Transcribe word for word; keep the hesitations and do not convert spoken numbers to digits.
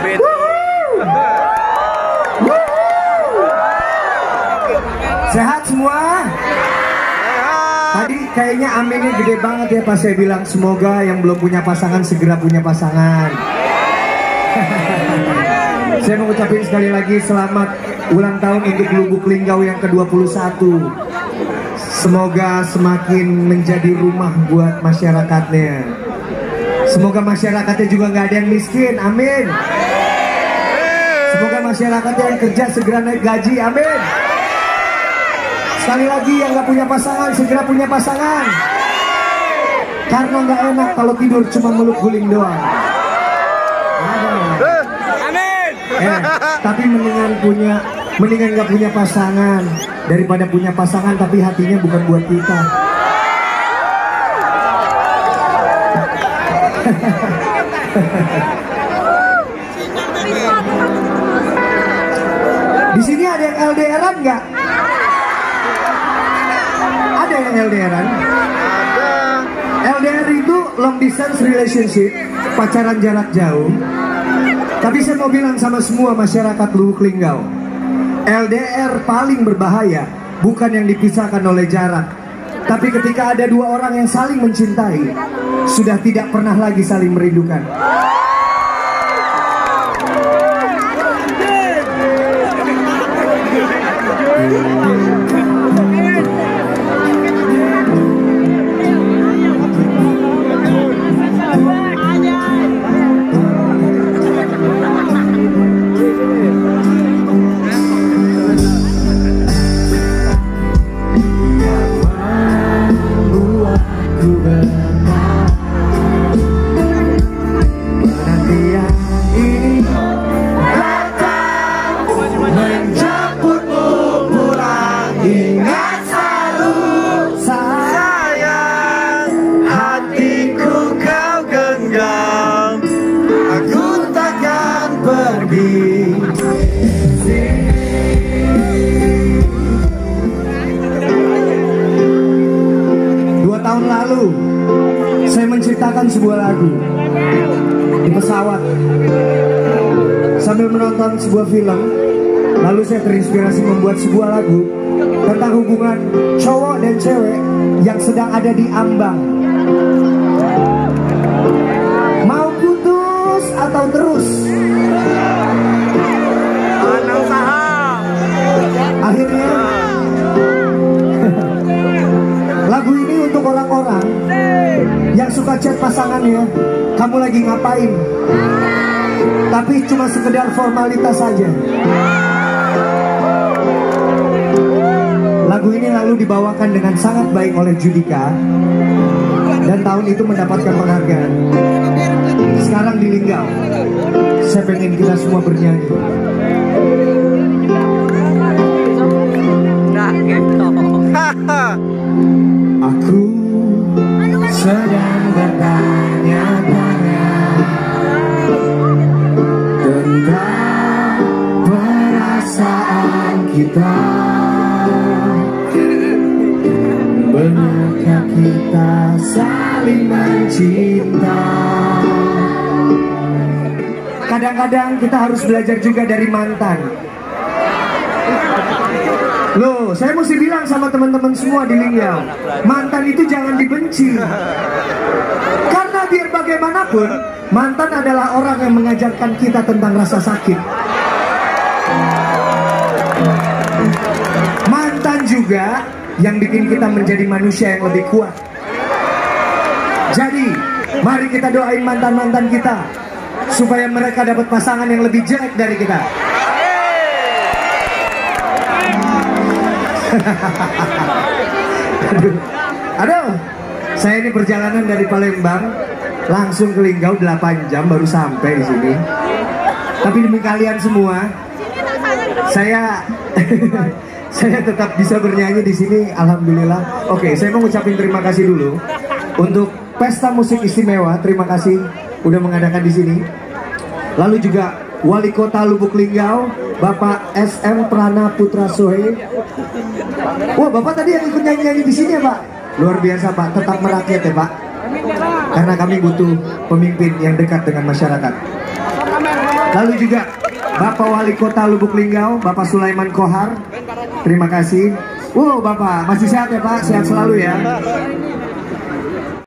Amin. Sehat semua? Tadi kayaknya aminnya gede banget ya pas saya bilang semoga yang belum punya pasangan segera punya pasangan. Saya mau ucapin sekali lagi selamat ulang tahun untuk Lubuk Linggau yang ke dua puluh satu. Semoga semakin menjadi rumah buat masyarakatnya. Semoga masyarakatnya juga nggak ada yang miskin, amin. Semoga masyarakatnya yang kerja segera naik gaji, amin. Sekali lagi yang nggak punya pasangan segera punya pasangan. Karena nggak enak kalau tidur cuma meluk guling doang. Amin. Eh, tapi mendingan punya, mendingan nggak punya pasangan daripada punya pasangan tapi hatinya bukan buat kita. Di sini ada yang L D R-an nggak? Ada yang L D R-an? Ada. L D R itu long distance relationship, pacaran jarak jauh. Tapi saya mau bilang sama semua masyarakat Lubuk Linggau, L D R paling berbahaya bukan yang dipisahkan oleh jarak, tapi ketika ada dua orang yang saling mencintai, sudah tidak pernah lagi saling merindukan. Dua tahun lalu saya menciptakan sebuah lagu di pesawat sambil menonton sebuah film. Lalu saya terinspirasi membuat sebuah lagu tentang hubungan cowok dan cewek yang sedang ada di ambang, mau putus atau terus. Akhirnya lagu ini untuk orang-orang yang suka chat pasangannya, kamu lagi ngapain? Tapi cuma sekedar formalitas saja. Lagu ini lalu dibawakan dengan sangat baik oleh Judika, dan tahun itu mendapatkan penghargaan. Sekarang di Linggau, saya pengen kita semua bernyanyi. Aku sedang bertanya-tanya tentang perasaan kita. Benarkah kita saling mencinta? Kadang-kadang kita harus belajar juga dari mantan. Loh, saya mesti bilang sama teman-teman semua di Linggau, mantan itu jangan dibenci. Karena biar bagaimanapun, mantan adalah orang yang mengajarkan kita tentang rasa sakit. Mantan juga yang bikin kita menjadi manusia yang lebih kuat. Jadi, mari kita doain mantan-mantan kita supaya mereka dapat pasangan yang lebih jelek dari kita. Aduh, aduh, saya ini perjalanan dari Palembang langsung ke Linggau delapan jam baru sampai di sini. Tapi demi kalian semua, saya saya tetap bisa bernyanyi di sini, alhamdulillah. Oke, saya mau ngucapin terima kasih dulu untuk Pesta Musik Istimewa. Terima kasih udah mengadakan di sini. Lalu juga Wali Kota Lubuk Linggau, Bapak S M Prana Putra Sohe. Wah, Bapak tadi yang ikut nyanyi-nyanyi di sini ya, Pak? Luar biasa, Pak. Tetap merakyat ya, Pak. Karena kami butuh pemimpin yang dekat dengan masyarakat. Lalu juga Bapak Wali Kota Lubuk Linggau, Bapak Sulaiman Kohar. Terima kasih. Wow, Bapak masih sehat ya Pak? Sehat selalu ya.